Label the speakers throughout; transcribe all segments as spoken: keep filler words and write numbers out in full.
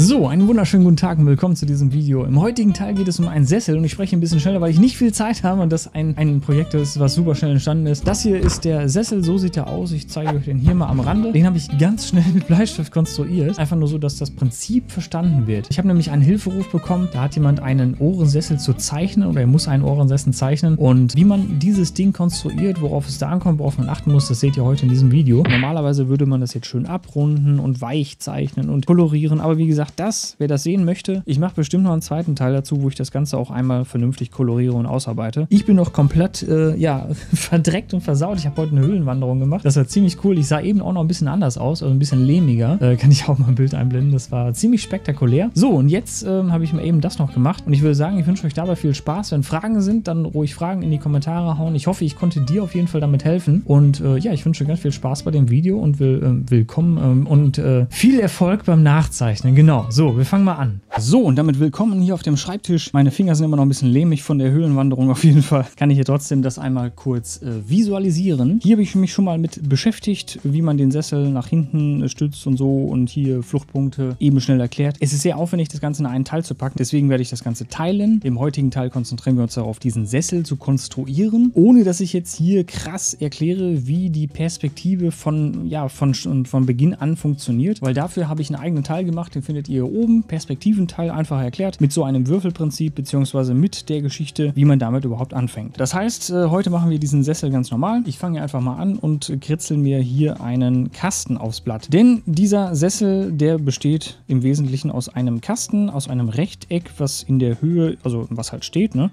Speaker 1: So, einen wunderschönen guten Tag und willkommen zu diesem Video. Im heutigen Teil geht es um einen Sessel und ich spreche ein bisschen schneller, weil ich nicht viel Zeit habe und das ein, ein Projekt ist, was super schnell entstanden ist. Das hier ist der Sessel, so sieht er aus. Ich zeige euch den hier mal am Rande. Den habe ich ganz schnell mit Bleistift konstruiert. Einfach nur so, dass das Prinzip verstanden wird. Ich habe nämlich einen Hilferuf bekommen, da hat jemand einen Ohrensessel zu zeichnen oder er muss einen Ohrensessel zeichnen. Und wie man dieses Ding konstruiert, worauf es da ankommt, worauf man achten muss, das seht ihr heute in diesem Video. Normalerweise würde man das jetzt schön abrunden und weich zeichnen und kolorieren, aber wie gesagt, das, wer das sehen möchte, ich mache bestimmt noch einen zweiten Teil dazu, wo ich das Ganze auch einmal vernünftig koloriere und ausarbeite. Ich bin noch komplett, äh, ja, verdreckt und versaut. Ich habe heute eine Höhlenwanderung gemacht. Das war ziemlich cool. Ich sah eben auch noch ein bisschen anders aus, also ein bisschen lehmiger. Äh, kann ich auch mal ein Bild einblenden. Das war ziemlich spektakulär. So, und jetzt ähm, habe ich mir eben das noch gemacht und ich würde sagen, ich wünsche euch dabei viel Spaß. Wenn Fragen sind, dann ruhig Fragen in die Kommentare hauen. Ich hoffe, ich konnte dir auf jeden Fall damit helfen und äh, ja, ich wünsche ganz viel Spaß bei dem Video und will, äh, willkommen ähm, und äh, viel Erfolg beim Nachzeichnen. Genau. So, wir fangen mal an. So, und damit willkommen hier auf dem Schreibtisch. Meine Finger sind immer noch ein bisschen lehmig von der Höhlenwanderung. Auf jeden Fall kann ich hier trotzdem das einmal kurz äh, visualisieren. Hier habe ich mich schon mal mit beschäftigt, wie man den Sessel nach hinten äh, stützt und so und hier Fluchtpunkte eben schnell erklärt. Es ist sehr aufwendig, das Ganze in einen Teil zu packen. Deswegen werde ich das Ganze teilen. Im heutigen Teil konzentrieren wir uns darauf, diesen Sessel zu konstruieren, ohne dass ich jetzt hier krass erkläre, wie die Perspektive von, ja, von, von Beginn an funktioniert, weil dafür habe ich einen eigenen Teil gemacht, den findet ihr hier oben, Perspektiventeil einfach erklärt, mit so einem Würfelprinzip, beziehungsweise mit der Geschichte, wie man damit überhaupt anfängt. Das heißt, äh, heute machen wir diesen Sessel ganz normal. Ich fange einfach mal an und kritzel mir hier einen Kasten aufs Blatt. Denn dieser Sessel, der besteht im Wesentlichen aus einem Kasten, aus einem Rechteck, was in der Höhe, also was halt steht, ne?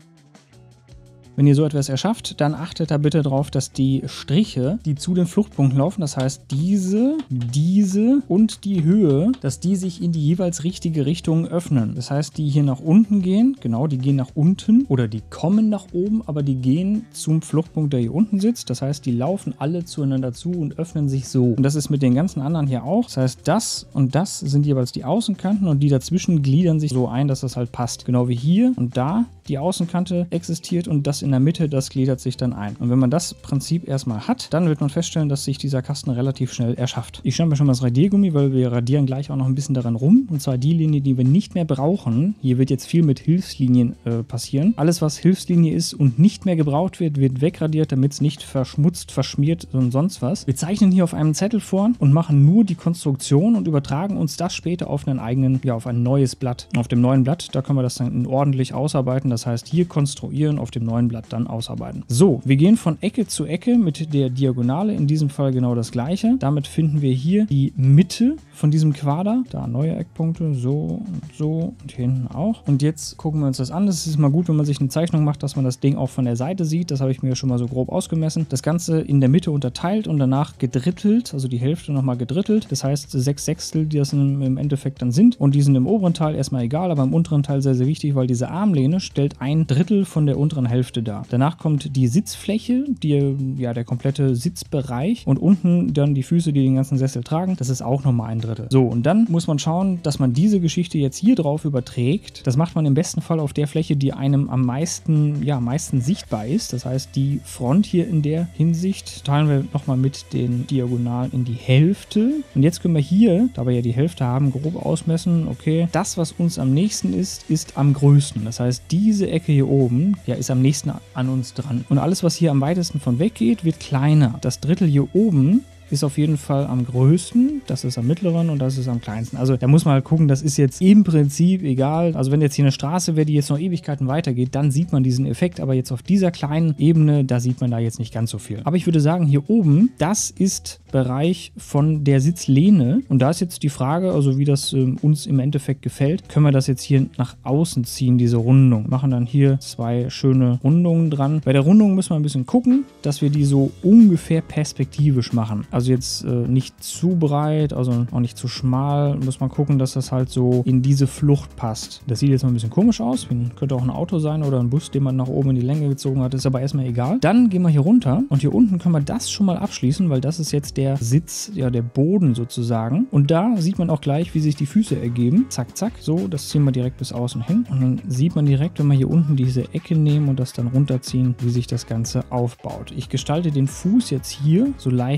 Speaker 1: Wenn ihr so etwas erschafft, dann achtet da bitte drauf, dass die Striche, die zu den Fluchtpunkten laufen, das heißt diese, diese und die Höhe, dass die sich in die jeweils richtige Richtung öffnen. Das heißt, die hier nach unten gehen, genau, die gehen nach unten oder die kommen nach oben, aber die gehen zum Fluchtpunkt, der hier unten sitzt. Das heißt, die laufen alle zueinander zu und öffnen sich so. Und das ist mit den ganzen anderen hier auch. Das heißt, das und das sind jeweils die Außenkanten und die dazwischen gliedern sich so ein, dass das halt passt. Genau wie hier und da die Außenkante existiert und das in der Mitte, das gliedert sich dann ein. Und wenn man das Prinzip erstmal hat, dann wird man feststellen, dass sich dieser Kasten relativ schnell erschafft. Ich schnappe mir schon mal das Radiergummi, weil wir radieren gleich auch noch ein bisschen daran rum. Und zwar die Linie, die wir nicht mehr brauchen. Hier wird jetzt viel mit Hilfslinien äh, passieren. Alles, was Hilfslinie ist und nicht mehr gebraucht wird, wird wegradiert, damit es nicht verschmutzt, verschmiert und sonst was. Wir zeichnen hier auf einem Zettel vor und machen nur die Konstruktion und übertragen uns das später auf einen eigenen, ja, auf ein neues Blatt. Auf dem neuen Blatt, da können wir das dann ordentlich ausarbeiten. Das heißt, hier konstruieren, auf dem neuen Blatt dann ausarbeiten. So, wir gehen von Ecke zu Ecke mit der Diagonale, in diesem Fall genau das gleiche. Damit finden wir hier die Mitte von diesem Quader. Da neue Eckpunkte, so und so und hier hinten auch. Und jetzt gucken wir uns das an. Das ist mal gut, wenn man sich eine Zeichnung macht, dass man das Ding auch von der Seite sieht. Das habe ich mir schon mal so grob ausgemessen. Das Ganze in der Mitte unterteilt und danach gedrittelt, also die Hälfte nochmal gedrittelt. Das heißt, sechs Sechstel, die das im Endeffekt dann sind. Und die sind im oberen Teil erstmal egal, aber im unteren Teil sehr, sehr wichtig, weil diese Armlehne stellt ein Drittel von der unteren Hälfte dar. Danach kommt die Sitzfläche, die, ja, der komplette Sitzbereich und unten dann die Füße, die den ganzen Sessel tragen. Das ist auch nochmal ein Drittel. So, und dann muss man schauen, dass man diese Geschichte jetzt hier drauf überträgt. Das macht man im besten Fall auf der Fläche, die einem am meisten, ja, meisten sichtbar ist. Das heißt, die Front hier in der Hinsicht teilen wir nochmal mit den Diagonalen in die Hälfte. Und jetzt können wir hier, da wir ja die Hälfte haben, grob ausmessen, okay, das, was uns am nächsten ist, ist am größten. Das heißt, diese Ecke hier oben, ja, ist am nächsten an uns dran. Und alles, was hier am weitesten von weg geht, wird kleiner. Das Drittel hier oben ist auf jeden Fall am größten, das ist am mittleren und das ist am kleinsten. Also da muss man halt gucken, das ist jetzt im Prinzip egal. Also wenn jetzt hier eine Straße wäre, die jetzt noch Ewigkeiten weitergeht, dann sieht man diesen Effekt, aber jetzt auf dieser kleinen Ebene, da sieht man da jetzt nicht ganz so viel. Aber ich würde sagen, hier oben, das ist Bereich von der Sitzlehne und da ist jetzt die Frage, also wie das ähm, uns im Endeffekt gefällt, können wir das jetzt hier nach außen ziehen, diese Rundung. Machen dann hier zwei schöne Rundungen dran. Bei der Rundung müssen wir ein bisschen gucken, dass wir die so ungefähr perspektivisch machen. Also jetzt äh, nicht zu breit, also auch nicht zu schmal. Muss man gucken, dass das halt so in diese Flucht passt. Das sieht jetzt mal ein bisschen komisch aus. Könnte auch ein Auto sein oder ein Bus, den man nach oben in die Länge gezogen hat. Ist aber erstmal egal. Dann gehen wir hier runter und hier unten können wir das schon mal abschließen, weil das ist jetzt der Sitz, ja der Boden sozusagen. Und da sieht man auch gleich, wie sich die Füße ergeben. Zack, zack. So, das ziehen wir direkt bis außen hin. Und dann sieht man direkt, wenn wir hier unten diese Ecke nehmen und das dann runterziehen, wie sich das Ganze aufbaut. Ich gestalte den Fuß jetzt hier so leicht schmal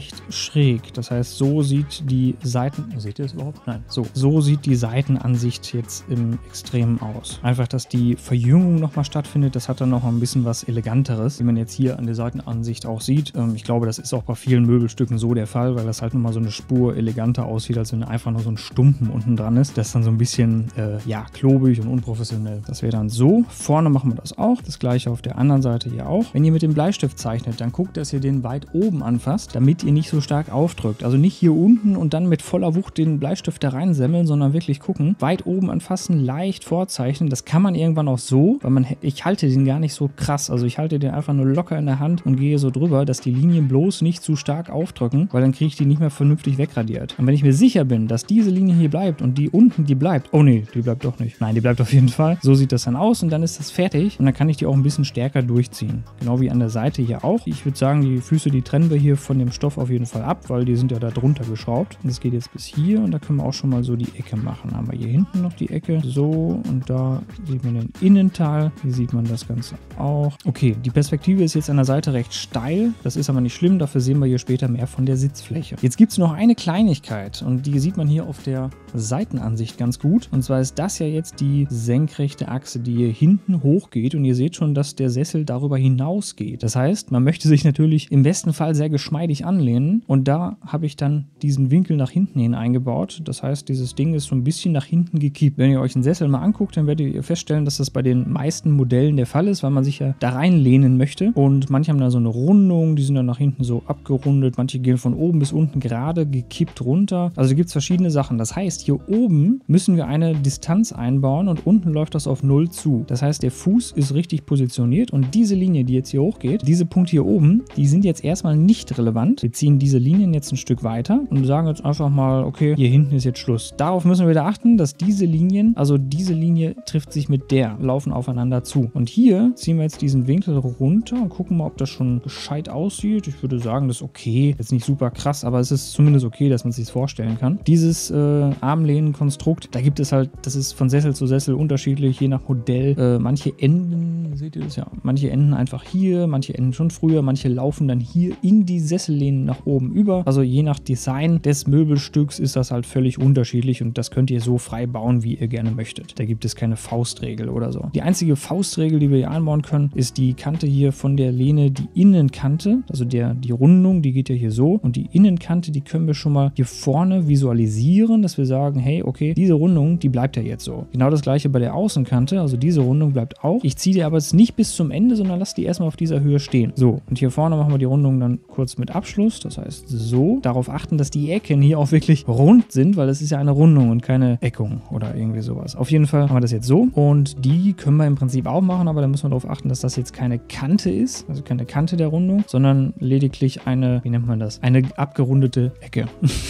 Speaker 1: schräg. Das heißt, so sieht die Seiten... Seht ihr das überhaupt? Nein. So. So sieht die Seitenansicht jetzt im Extremen aus. Einfach, dass die Verjüngung nochmal stattfindet. Das hat dann noch ein bisschen was Eleganteres, wie man jetzt hier an der Seitenansicht auch sieht. Ähm, ich glaube, das ist auch bei vielen Möbelstücken so der Fall, weil das halt nochmal so eine Spur eleganter aussieht, als wenn einfach nur so ein Stumpen unten dran ist. Das ist dann so ein bisschen, äh, ja, klobig und unprofessionell. Das wäre dann so. Vorne machen wir das auch. Das gleiche auf der anderen Seite hier auch. Wenn ihr mit dem Bleistift zeichnet, dann guckt, dass ihr den weit oben anfasst, damit ihr nicht so stark aufdrückt. Also nicht hier unten und dann mit voller Wucht den Bleistift da reinsemmeln, sondern wirklich gucken, weit oben anfassen, leicht vorzeichnen. Das kann man irgendwann auch so, weil man, ich halte den gar nicht so krass. Also ich halte den einfach nur locker in der Hand und gehe so drüber, dass die Linien bloß nicht zu stark aufdrücken, weil dann kriege ich die nicht mehr vernünftig wegradiert. Und wenn ich mir sicher bin, dass diese Linie hier bleibt und die unten, die bleibt, oh nee, die bleibt doch nicht. Nein, die bleibt auf jeden Fall. So sieht das dann aus und dann ist das fertig und dann kann ich die auch ein bisschen stärker durchziehen. Genau wie an der Seite hier auch. Ich würde sagen, die Füße, die trennen wir hier von dem Stoff auf jeden Fall ab, weil die sind ja da drunter geschraubt. Und das geht jetzt bis hier und da können wir auch schon mal so die Ecke machen. Haben wir hier hinten noch die Ecke. So, und da sieht man den Innenteil. Hier sieht man das Ganze auch. Okay, die Perspektive ist jetzt an der Seite recht steil. Das ist aber nicht schlimm, dafür sehen wir hier später mehr von der Sitzfläche. Jetzt gibt es noch eine Kleinigkeit und die sieht man hier auf der Seitenansicht ganz gut. Und zwar ist das ja jetzt die senkrechte Achse, die hier hinten hochgeht und ihr seht schon, dass der Sessel darüber hinausgeht. Das heißt, man möchte sich natürlich im besten Fall sehr geschmeidig anlehnen und da habe ich dann diesen Winkel nach hinten hin eingebaut. Das heißt, dieses Ding ist so ein bisschen nach hinten gekippt. Wenn ihr euch einen Sessel mal anguckt, dann werdet ihr feststellen, dass das bei den meisten Modellen der Fall ist, weil man sich ja da reinlehnen möchte und manche haben da so eine Rundung, die sind dann nach hinten so abgerundet, manche gehen von oben bis unten gerade gekippt runter. Also gibt es verschiedene Sachen. Das heißt, hier oben müssen wir eine Distanz einbauen und unten läuft das auf null zu. Das heißt, der Fuß ist richtig positioniert und diese Linie, die jetzt hier hochgeht, diese Punkte hier oben, die sind jetzt erstmal nicht relevant. Wir ziehen diese Linien jetzt ein Stück weiter und sagen jetzt einfach mal, okay, hier hinten ist jetzt Schluss. Darauf müssen wir wieder achten, dass diese Linien, also diese Linie trifft sich mit der, laufen aufeinander zu. Und hier ziehen wir jetzt diesen Winkel runter und gucken mal, ob das schon gescheit aussieht. Ich würde sagen, das ist okay. Jetzt nicht super krass, aber es ist zumindest okay, dass man sich vorstellen kann. Dieses äh, Armlehnenkonstrukt, da gibt es halt, das ist von Sessel zu Sessel unterschiedlich, je nach Modell. Äh, manche enden, seht ihr das ja, manche enden einfach hier, manche enden schon früher, manche laufen dann hier in die Sessellehnen nach oben über. Also je nach Design des Möbelstücks ist das halt völlig unterschiedlich und das könnt ihr so frei bauen, wie ihr gerne möchtet. Da gibt es keine Faustregel oder so. Die einzige Faustregel, die wir hier einbauen können, ist die Kante hier von der Lehne, die Innenkante, also der, die Rundung, die geht ja hier so und die Innenkante, die können wir schon mal hier vorne visualisieren, dass wir sagen, hey, okay, diese Rundung, die bleibt ja jetzt so. Genau das gleiche bei der Außenkante, also diese Rundung bleibt auch. Ich ziehe die aber jetzt nicht bis zum Ende, sondern lasse die erstmal auf dieser Höhe stehen. So, und hier vorne machen wir die Rundung dann kurz mit Abschluss, das heißt so. Darauf achten, dass die Ecken hier auch wirklich rund sind, weil das ist ja eine Rundung und keine Eckung oder irgendwie sowas. Auf jeden Fall haben wir das jetzt so und die können wir im Prinzip auch machen, aber da müssen wir darauf achten, dass das jetzt keine Kante ist, also keine Kante der Rundung, sondern lediglich eine, wie nennt man das, eine abgerundete Ecke.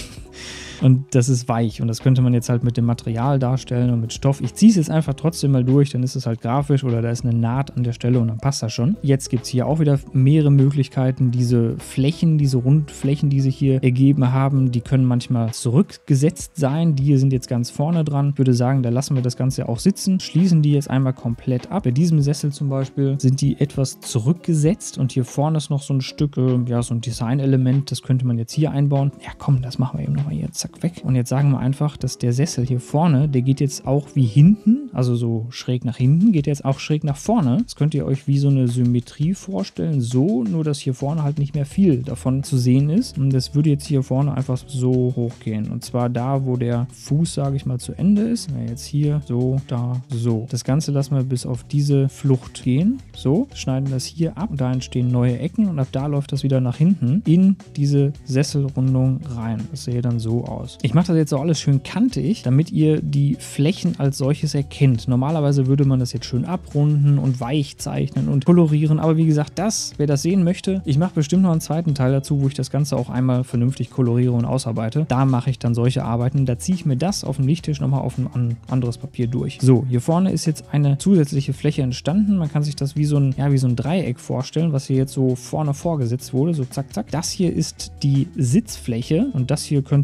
Speaker 1: Und das ist weich und das könnte man jetzt halt mit dem Material darstellen und mit Stoff. Ich ziehe es jetzt einfach trotzdem mal durch, dann ist es halt grafisch oder da ist eine Naht an der Stelle und dann passt das schon. Jetzt gibt es hier auch wieder mehrere Möglichkeiten. Diese Flächen, diese Rundflächen, die sich hier ergeben haben, die können manchmal zurückgesetzt sein. Die hier sind jetzt ganz vorne dran. Ich würde sagen, da lassen wir das Ganze auch sitzen. Schließen die jetzt einmal komplett ab. Bei diesem Sessel zum Beispiel sind die etwas zurückgesetzt und hier vorne ist noch so ein Stück, äh, ja, so ein Designelement. Das könnte man jetzt hier einbauen. Ja komm, das machen wir eben nochmal hier. Zack, weg. Und jetzt sagen wir einfach, dass der Sessel hier vorne, der geht jetzt auch wie hinten, also so schräg nach hinten, geht jetzt auch schräg nach vorne. Das könnt ihr euch wie so eine Symmetrie vorstellen, so, nur dass hier vorne halt nicht mehr viel davon zu sehen ist. Und das würde jetzt hier vorne einfach so hochgehen. Und zwar da, wo der Fuß, sage ich mal, zu Ende ist. Ja, jetzt hier, so, da, so. Das Ganze lassen wir bis auf diese Flucht gehen. So, schneiden das hier ab. Und da entstehen neue Ecken und ab da läuft das wieder nach hinten in diese Sesselrundung rein. Das sähe dann so aus. Ich mache das jetzt so alles schön kantig, damit ihr die Flächen als solches erkennt. Normalerweise würde man das jetzt schön abrunden und weich zeichnen und kolorieren, aber wie gesagt, das, wer das sehen möchte, ich mache bestimmt noch einen zweiten Teil dazu, wo ich das Ganze auch einmal vernünftig koloriere und ausarbeite. Da mache ich dann solche Arbeiten. Da ziehe ich mir das auf dem Lichttisch nochmal auf ein anderes Papier durch. So, hier vorne ist jetzt eine zusätzliche Fläche entstanden. Man kann sich das wie so ein, ja, wie so ein Dreieck vorstellen, was hier jetzt so vorne vorgesetzt wurde, so zack, zack. Das hier ist die Sitzfläche und das hier könnte man jetzt einfach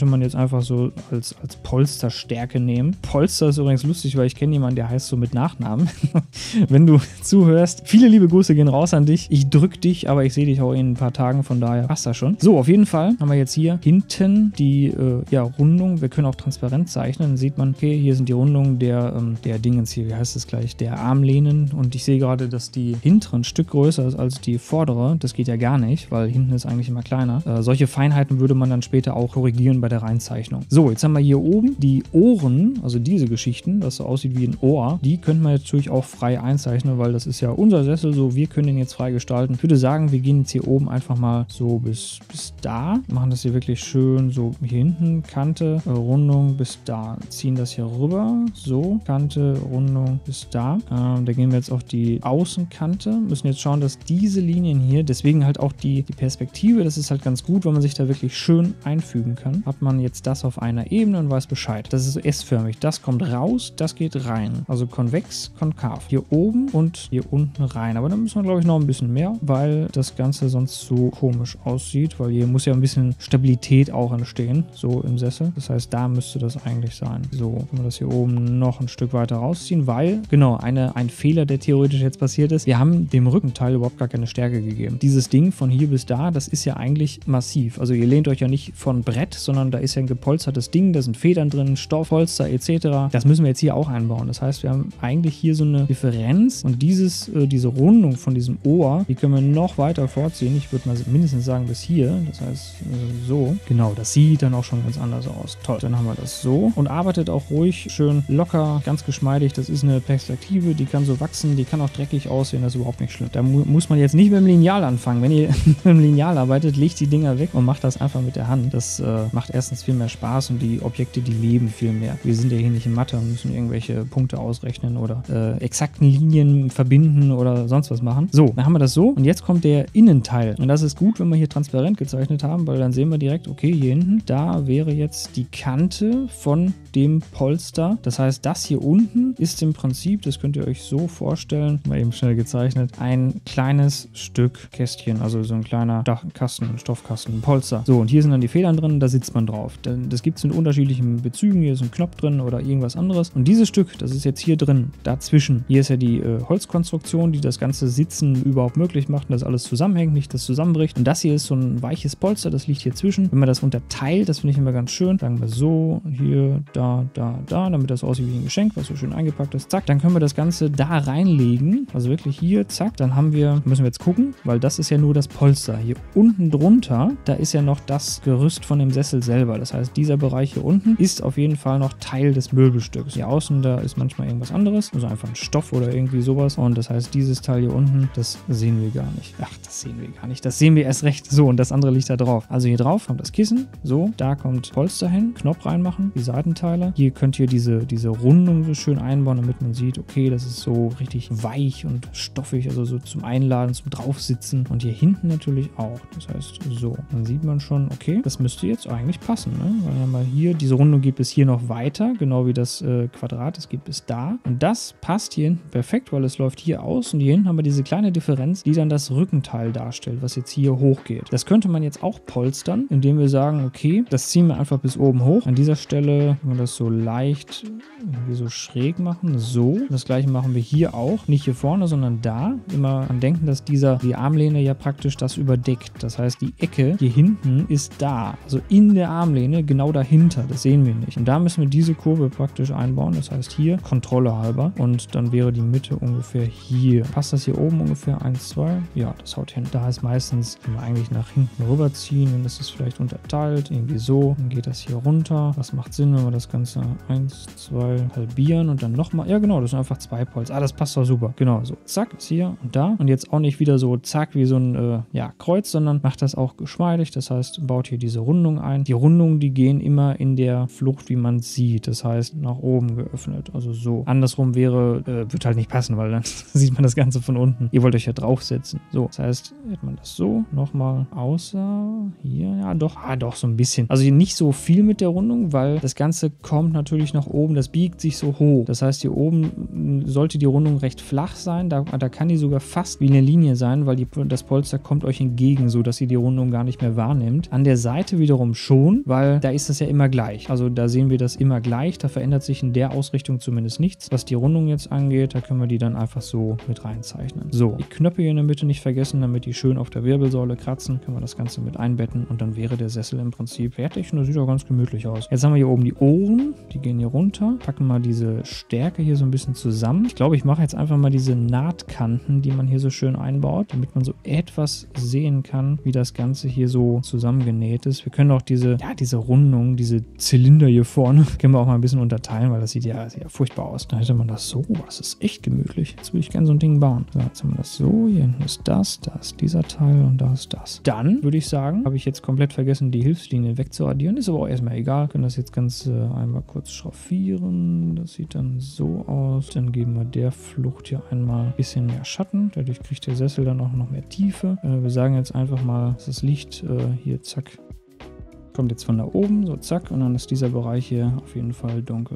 Speaker 1: einfach so als, als Polsterstärke nehmen. Polster ist übrigens lustig, weil ich kenne jemanden, der heißt so mit Nachnamen. Wenn du zuhörst, viele liebe Grüße gehen raus an dich. Ich drück dich, aber ich sehe dich auch in ein paar Tagen, von daher passt das schon. So, auf jeden Fall haben wir jetzt hier hinten die äh, ja, Rundung. Wir können auch transparent zeichnen. Dann sieht man, okay, hier sind die Rundungen der, ähm, der Dingens hier, wie heißt das gleich, der Armlehnen. Und ich sehe gerade, dass die hintere ein Stück größer ist als die vordere. Das geht ja gar nicht, weil hinten ist eigentlich immer kleiner. Äh, solche Feinheiten würde man dann später auch korrigieren bei der Reinzeichnung. So, jetzt haben wir hier oben die Ohren, also diese Geschichten, das so aussieht wie ein Ohr. Die könnte man natürlich auch frei einzeichnen, weil das ist ja unser Sessel, so wir können den jetzt frei gestalten. Ich würde sagen, wir gehen jetzt hier oben einfach mal so bis, bis da, machen das hier wirklich schön so hier hinten, Kante, äh, Rundung bis da, ziehen das hier rüber, so, Kante, Rundung bis da. Ähm, da gehen wir jetzt auf die Außenkante, müssen jetzt schauen, dass diese Linien hier, deswegen halt auch die, die Perspektive, das ist halt ganz gut, weil man sich da wirklich schön einfügen kann. Hat man jetzt das auf einer Ebene und weiß Bescheid. Das ist so S-förmig, das kommt raus, das geht rein. Also konvex, konkav. Hier oben und hier unten rein. Aber da müssen wir, glaube ich, noch ein bisschen mehr, weil das Ganze sonst so komisch aussieht, weil hier muss ja ein bisschen Stabilität auch entstehen, so im Sessel. Das heißt, da müsste das eigentlich sein. So, können wir das hier oben noch ein Stück weiter rausziehen, weil, genau, eine, ein Fehler, der theoretisch jetzt passiert ist, wir haben dem Rückenteil überhaupt gar keine Stärke gegeben. Dieses Ding von hier bis da, das ist ja eigentlich massiv. Also ihr lehnt euch ja nicht von Brett, sondern da ist ja ein gepolstertes Ding, da sind Federn drin, Stoff, Polster et cetera. Das müssen wir jetzt hier auch einbauen. Das heißt, wir haben eigentlich hier so eine Differenz und dieses, äh, diese Rundung von diesem Ohr, die können wir noch weiter vorziehen. Ich würde mal mindestens sagen bis hier. Das heißt, äh, so. Genau, das sieht dann auch schon ganz anders aus. Toll. Dann haben wir das so und arbeitet auch ruhig schön locker, ganz geschmeidig. Das ist eine Perspektive, die kann so wachsen, die kann auch dreckig aussehen, das ist überhaupt nicht schlimm. Da mu muss man jetzt nicht mit dem Lineal anfangen. Wenn ihr mit dem Lineal arbeitet, legt die Dinger weg und macht das einfach mit der Hand. Das äh, macht erstens viel mehr Spaß und die Objekte, die leben viel mehr. Wir sind ja hier nicht in Mathe und müssen irgendwelche Punkte ausrechnen oder äh, exakten Linien verbinden oder sonst was machen. So, dann haben wir das so und jetzt kommt der Innenteil. Und das ist gut, wenn wir hier transparent gezeichnet haben, weil dann sehen wir direkt, okay, hier hinten, da wäre jetzt die Kante von dem Polster. Das heißt, das hier unten ist im Prinzip, das könnt ihr euch so vorstellen, mal eben schnell gezeichnet, ein kleines Stück Kästchen, also so ein kleiner Dachkasten, ein Stoffkasten, ein Polster. So, und hier sind dann die Federn drin, da sitzt man drauf. Das gibt es in unterschiedlichen Bezügen, hier ist ein Knopf drin oder irgendwas anderes. Und dieses Stück, das ist jetzt hier drin, dazwischen. Hier ist ja die äh, Holzkonstruktion, die das ganze Sitzen überhaupt möglich macht, dass alles zusammenhängt, nicht das zusammenbricht. Und das hier ist so ein weiches Polster, das liegt hier zwischen. Wenn man das unterteilt, das finde ich immer ganz schön, sagen wir so, hier, da, da, da, damit das aussieht wie ein Geschenk, was so schön eingepackt ist, zack, dann können wir das Ganze da reinlegen, also wirklich hier, zack, dann haben wir, müssen wir jetzt gucken, weil das ist ja nur das Polster. Hier unten drunter, da ist ja noch das Gerüst von dem Sessel selber. Das heißt, dieser Bereich hier unten ist auf jeden Fall noch Teil des Möbelstücks. Hier außen, da ist manchmal irgendwas anderes, also einfach ein Stoff oder irgendwie sowas. Und das heißt, dieses Teil hier unten, das sehen wir gar nicht. Ach, das sehen wir gar nicht. Das sehen wir erst recht. So, und das andere liegt da drauf. Also hier drauf kommt das Kissen. So, da kommt Polster hin. Knopf reinmachen, die Seitenteile. Hier könnt ihr diese, diese Rundung so schön einbauen, damit man sieht, okay, das ist so richtig weich und stoffig, also so zum Einladen, zum Draufsitzen. Und hier hinten natürlich auch. Das heißt, so, dann sieht man schon, okay, das müsste jetzt eigentlich passen, ne? Weil wir mal hier, diese Rundung geht bis hier noch weiter, genau wie das äh, Quadrat, das geht bis da. Und das passt hier hinten perfekt, weil es läuft hier aus und hier hinten haben wir diese kleine Differenz, die dann das Rückenteil darstellt, was jetzt hier hochgeht. Das könnte man jetzt auch polstern, indem wir sagen, okay, das ziehen wir einfach bis oben hoch. An dieser Stelle können wir das so leicht irgendwie so schräg machen, so. Das gleiche machen wir hier auch, nicht hier vorne, sondern da. Immer an denken, dass dieser, die Armlehne ja praktisch das überdeckt. Das heißt, die Ecke hier hinten ist da, also in der Armlehne, genau dahinter. Das sehen wir nicht. Und da müssen wir diese Kurve praktisch einbauen. Das heißt hier, Kontrolle halber. Und dann wäre die Mitte ungefähr hier. Passt das hier oben ungefähr? eins, zwei? Ja, das haut hin. Da ist meistens, wenn wir eigentlich nach hinten rüberziehen, dann ist es vielleicht unterteilt, irgendwie so. Dann geht das hier runter. Was macht Sinn, wenn wir das Ganze eins, zwei halbieren und dann nochmal. Ja, genau, das sind einfach zwei Polz. Ah, das passt doch super. Genau, so. Zack, ist hier und da. Und jetzt auch nicht wieder so zack wie so ein äh, ja, Kreuz, sondern macht das auch geschmeidig. Das heißt, baut hier diese Rundung ein. Die Rundungen, die gehen immer in der Flucht, wie man es sieht. Das heißt, nach oben geöffnet. Also so. Andersrum wäre, äh, wird halt nicht passen, weil dann sieht man das Ganze von unten. Ihr wollt euch ja draufsetzen. So, das heißt, hätte man das so nochmal außer hier, ja doch, ah doch, so ein bisschen. Also nicht so viel mit der Rundung, weil das Ganze kommt natürlich nach oben, das biegt sich so hoch. Das heißt, hier oben sollte die Rundung recht flach sein, da, da kann die sogar fast wie eine Linie sein, weil die, das Polster kommt euch entgegen, so dass ihr die Rundung gar nicht mehr wahrnimmt. An der Seite wiederum schon, weil da ist das ja immer gleich. Also da sehen wir das immer gleich, da verändert sich in der Ausrichtung zumindest nichts. Was die Rundung jetzt angeht, da können wir die dann einfach so mit reinzeichnen. So, die Knöpfe hier in der Mitte nicht vergessen, damit die schön auf der Wirbelsäule kratzen, können wir das Ganze mit einbetten und dann wäre der Sessel im Prinzip fertig und das sieht auch ganz gemütlich aus. Jetzt haben wir hier oben die Ohren, die gehen hier runter, packen mal diese Stärke hier so ein bisschen zusammen. Ich glaube, ich mache jetzt einfach mal diese Nahtkanten, die man hier so schön einbaut, damit man so etwas sehen kann, wie das Ganze hier so zusammengenäht ist. Wir können auch diese, ja, diese Rundung, diese Zylinder hier vorne, können wir auch mal ein bisschen unterteilen, weil das sieht ja, sieht ja furchtbar aus. Da hätte man das so, das ist echt gemütlich. Jetzt würde ich gerne so ein Ding bauen. So, jetzt haben wir das so, hier hinten ist das, da ist dieser Teil und da ist das. Dann würde ich sagen, habe ich jetzt komplett vergessen, die Hilfslinie wegzuaddieren. Ist aber auch erstmal egal. Wir können das jetzt ganz äh, einmal kurz schraffieren. Das sieht dann so aus. Dann geben wir der Flucht hier einmal ein bisschen mehr Schatten. Dadurch kriegt der Sessel dann auch noch mehr Tiefe. Äh, wir sagen jetzt einfach mal, dass das Licht äh, hier, zack, kommt jetzt von da oben, so zack, und dann ist dieser Bereich hier auf jeden Fall dunkel.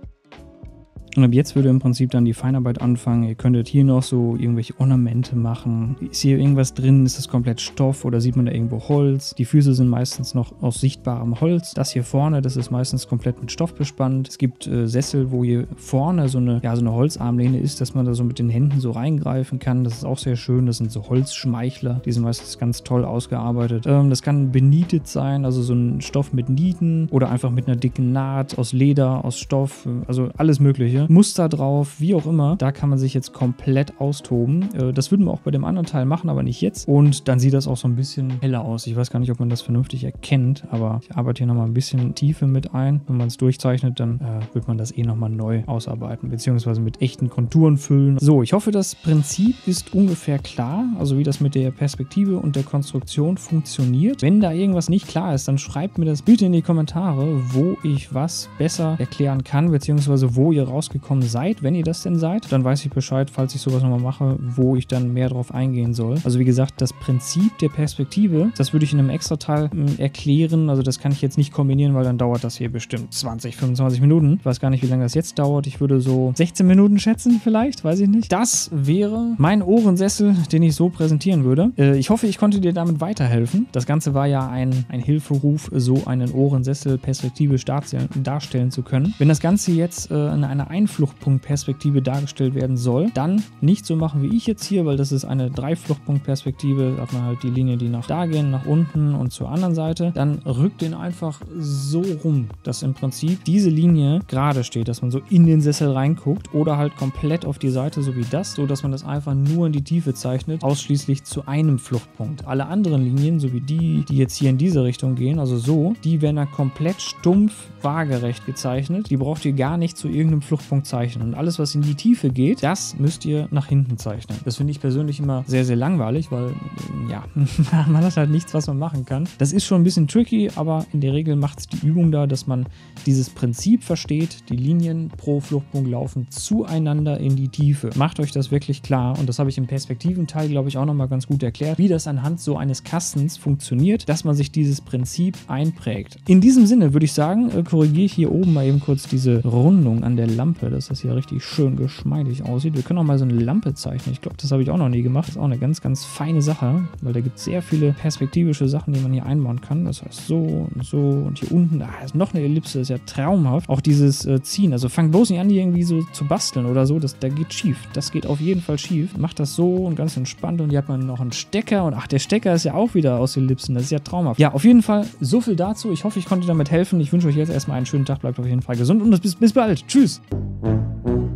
Speaker 1: Und ab jetzt würde im Prinzip dann die Feinarbeit anfangen. Ihr könntet hier noch so irgendwelche Ornamente machen. Ist hier irgendwas drin? Ist das komplett Stoff oder sieht man da irgendwo Holz? Die Füße sind meistens noch aus sichtbarem Holz. Das hier vorne, das ist meistens komplett mit Stoff bespannt. Es gibt äh, Sessel, wo hier vorne so eine, ja, so eine Holzarmlehne ist, dass man da so mit den Händen so reingreifen kann. Das ist auch sehr schön. Das sind so Holzschmeichler. Die sind meistens ganz toll ausgearbeitet. Ähm, das kann benietet sein, also so ein Stoff mit Nieten oder einfach mit einer dicken Naht aus Leder, aus Stoff, also alles Mögliche. Muster drauf, wie auch immer. Da kann man sich jetzt komplett austoben. Das würden wir auch bei dem anderen Teil machen, aber nicht jetzt. Und dann sieht das auch so ein bisschen heller aus. Ich weiß gar nicht, ob man das vernünftig erkennt, aber ich arbeite hier nochmal ein bisschen Tiefe mit ein. Wenn man es durchzeichnet, dann äh, wird man das eh nochmal neu ausarbeiten, beziehungsweise mit echten Konturen füllen. So, ich hoffe, das Prinzip ist ungefähr klar, also wie das mit der Perspektive und der Konstruktion funktioniert. Wenn da irgendwas nicht klar ist, dann schreibt mir das bitte in die Kommentare, wo ich was besser erklären kann, beziehungsweise wo ihr rausgekommen seid, wenn ihr das denn seid, dann weiß ich Bescheid, falls ich sowas nochmal mache, wo ich dann mehr drauf eingehen soll. Also wie gesagt, das Prinzip der Perspektive, das würde ich in einem extra Teil äh, erklären, also das kann ich jetzt nicht kombinieren, weil dann dauert das hier bestimmt zwanzig, fünfundzwanzig Minuten. Ich weiß gar nicht, wie lange das jetzt dauert. Ich würde so sechzehn Minuten schätzen vielleicht, weiß ich nicht. Das wäre mein Ohrensessel, den ich so präsentieren würde. Äh, ich hoffe, ich konnte dir damit weiterhelfen. Das Ganze war ja ein, ein Hilferuf, so einen Ohrensessel perspektivisch darstellen, darstellen zu können. Wenn das Ganze jetzt äh, in einer Einfluchtpunktperspektive dargestellt werden soll, dann nicht so machen wie ich jetzt hier, weil das ist eine Dreifluchtpunktperspektive, da hat man halt die Linie, die nach da gehen, nach unten und zur anderen Seite, dann rückt den einfach so rum, dass im Prinzip diese Linie gerade steht, dass man so in den Sessel reinguckt oder halt komplett auf die Seite, so wie das, so dass man das einfach nur in die Tiefe zeichnet, ausschließlich zu einem Fluchtpunkt. Alle anderen Linien, so wie die, die jetzt hier in diese Richtung gehen, also so, die werden dann komplett stumpf waagerecht gezeichnet. Die braucht ihr gar nicht zu irgendeinem Fluchtpunkt zeichnen. Und alles, was in die Tiefe geht, das müsst ihr nach hinten zeichnen. Das finde ich persönlich immer sehr, sehr langweilig, weil, ja, man hat halt nichts, was man machen kann. Das ist schon ein bisschen tricky, aber in der Regel macht es die Übung da, dass man dieses Prinzip versteht, die Linien pro Fluchtpunkt laufen zueinander in die Tiefe. Macht euch das wirklich klar und das habe ich im Perspektiventeil, glaube ich, auch nochmal ganz gut erklärt, wie das anhand so eines Kastens funktioniert, dass man sich dieses Prinzip einprägt. In diesem Sinne würde ich sagen, korrigiere ich hier oben mal eben kurz diese Rundung an der Lampe, dass das hier richtig schön geschmeidig aussieht. Wir können auch mal so eine Lampe zeichnen. Ich glaube, das habe ich auch noch nie gemacht. Das ist auch eine ganz, ganz feine Sache, weil da gibt es sehr viele perspektivische Sachen, die man hier einbauen kann. Das heißt so und so und hier unten, da ist noch eine Ellipse, das ist ja traumhaft. Auch dieses äh, Ziehen, also fangt bloß nicht an, die irgendwie so zu basteln oder so, das, da geht schief. Das geht auf jeden Fall schief. Macht das so und ganz entspannt und hier hat man noch einen Stecker und ach, der Stecker ist ja auch wieder aus Ellipsen, das ist ja traumhaft. Ja, auf jeden Fall so viel dazu. Ich hoffe, ich konnte damit helfen. Ich wünsche euch jetzt erstmal einen schönen Tag, bleibt auf jeden Fall gesund und bis, bis bald. Tschüss!